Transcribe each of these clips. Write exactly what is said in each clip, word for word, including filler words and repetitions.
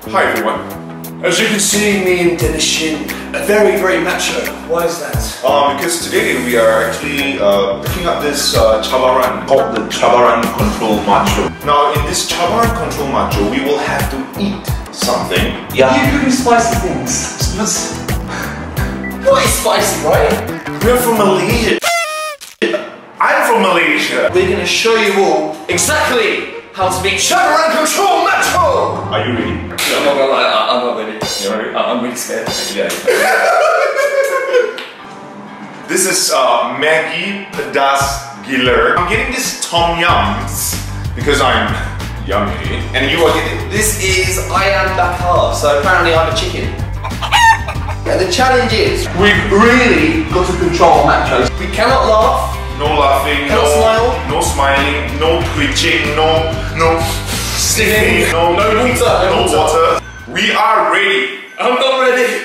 Hi everyone. As you can see, me and Dennis Shin are very, very macho. Why is that? Um, because today we are actually uh, picking up this uh, Cabaran called the Cabaran Kontrol Macho. Now, in this Cabaran Kontrol Macho, we will have to eat something. Yeah. You cooking spicy things. What is spicy, right? We're from Malaysia. I'm from Malaysia. We're going to show you all exactly how to be Cabaran Kontrol Macho. Are you ready? No, I'm not gonna lie, I'm not ready. You're ready? I'm really scared. Yeah. This is uh, Maggi, Pedas, Giler. I'm getting this tom yums because I'm yummy, and you are getting. This is I am Bakar, so apparently I'm a chicken. And the challenge is, we've really got to control our machos. We cannot laugh. No laughing. Cannot no smile. No smiling. No twitching. No no sniffing. No no water. No water. We are ready. I'm not ready.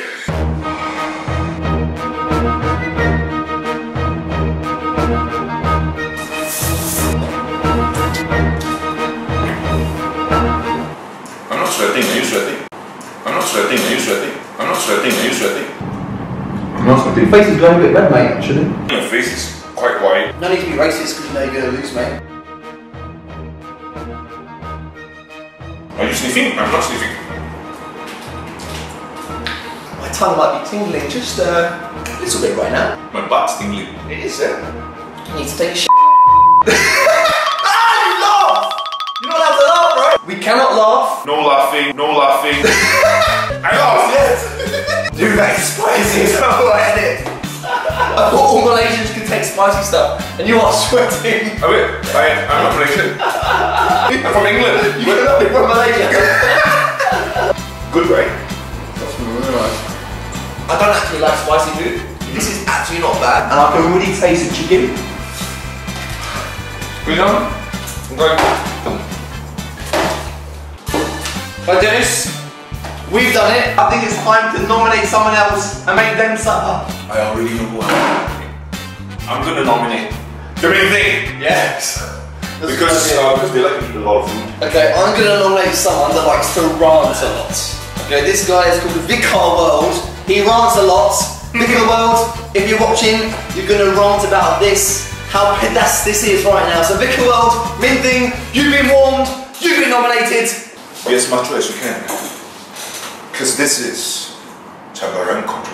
I'm not sweating. Are you sweating? I'm not sweating. Are you sweating? I'm not sweating. Are you sweating? I'm not sweating. Your face is going a bit red, mate, actually. Your face is quite white. No need to be racist because you know you're going to lose, mate. Are you sniffing? I'm not sniffing. My tongue might be tingling just uh, a little bit right now. My butt's tingling. It is, eh? You need to take a sh. Ah, you laugh! You're not allowed to laugh, right? We cannot laugh. No laughing. No laughing. I laughed, yes. Dude, that is spicy as hell, isn't it? I thought all Malaysians could take spicy stuff, and you are sweating. Oh wait, I, I'm not Malaysian. I'm from England. You cannot be from Malaysia. Good, right? That's really nice. I don't actually like spicy food. This is actually not bad, and I can really taste the chicken. We done? I'm going. Hi Dennis, we've done it. I think it's time to nominate someone else and make them suffer. I already know who I'm. I'm gonna nominate the main thing. Yes. Because uh, because they like to eat a lot of food. Okay, I'm gonna nominate someone that likes to rant a lot. Okay, this guy is called Vicar World. He rants a lot. Vicar World, if you're watching, you're gonna rant about this, how pedas this is right now. So Vicar World, main thing, you've been warned, you've been nominated. Be as macho as you can. Because this is Cabaran Kontrol.